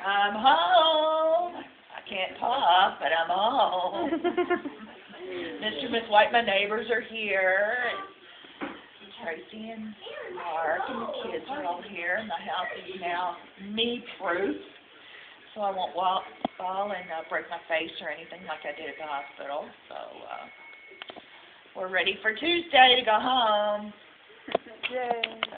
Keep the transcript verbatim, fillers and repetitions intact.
I'm home. I can't talk, but I'm home. Mister and Miss White, my neighbors are here. Tracy and Mark and the kids are all here. My house is now me-proof, so I won't walk, fall and uh, break my face or anything like I did at the hospital. So uh, we're ready for Tuesday to go home. Yay.